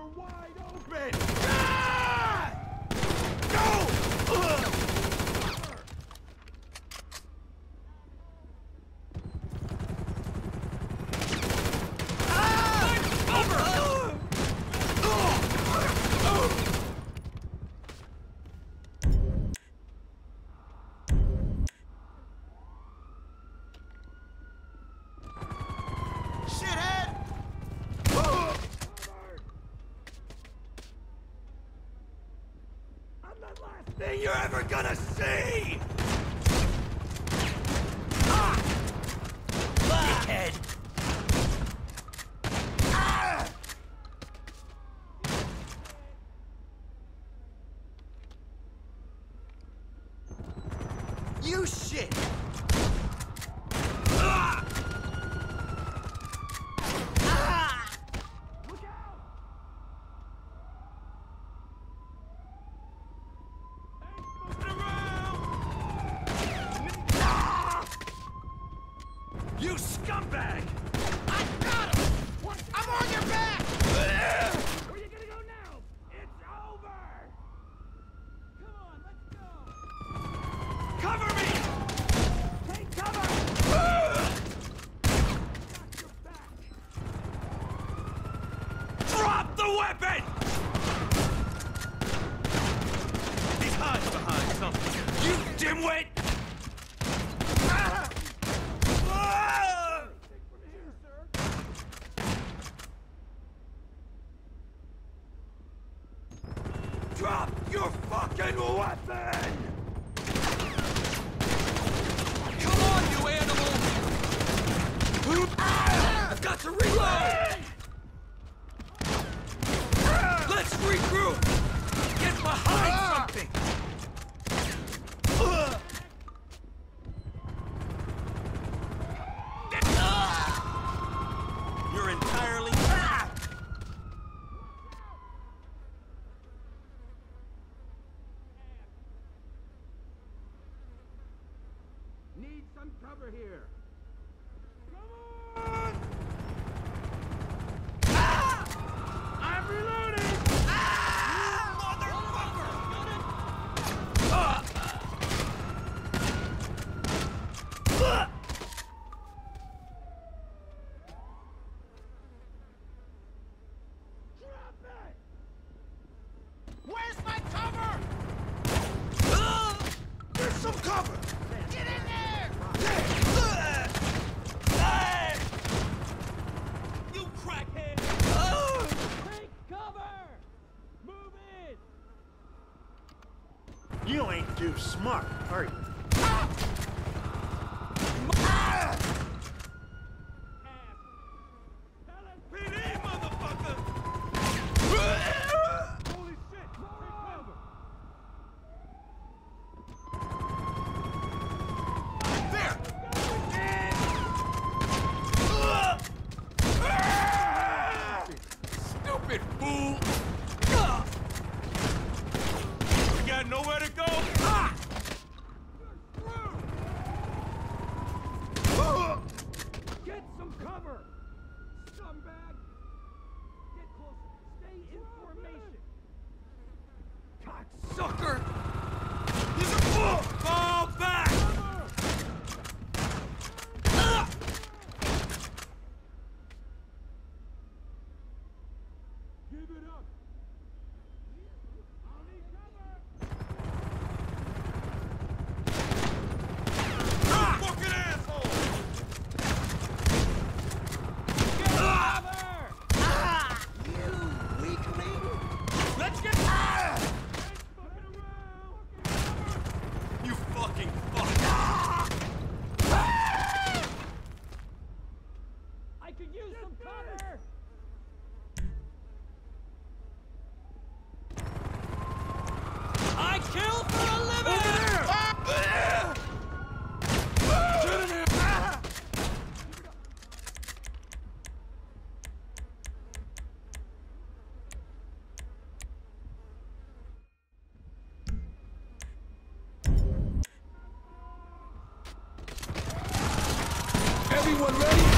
You're wide open! Ah! Go! Thing you're ever gonna see! Ah! Dickhead! Ah! You shit! Ah! Ah! Look out! You scumbag! I got him! What? I'm on your back! Where are you gonna go now? It's over! Come on, let's go! Cover me! Take cover! Got your back! Drop the weapon! He's hiding behind something. You dimwit! Drop your fucking weapon! Come on, you animal! I've got to reload! Let's regroup! Get behind something! You're entirely... Need some cover here. Come on! Ah! I'm reloading! Ah! Motherfucker! Drop it! Where's my cover? There's some cover! Get in there! You crackhead! Take cover! Move in! You ain't too smart, are you? LSPD, motherfucker! Holy shit! Take cover! There! Stupid fool! We got nowhere to go! Ah! Get some cover! Scumbag! Get closer. Stay in formation. Cocksucker! He's a fool! Fall back! Give it up! I'll need cover! You fucking asshole! Get cover! You weakling! Let's get... You fucking fuck! I could use some cover! I kill for a living! Everyone ready?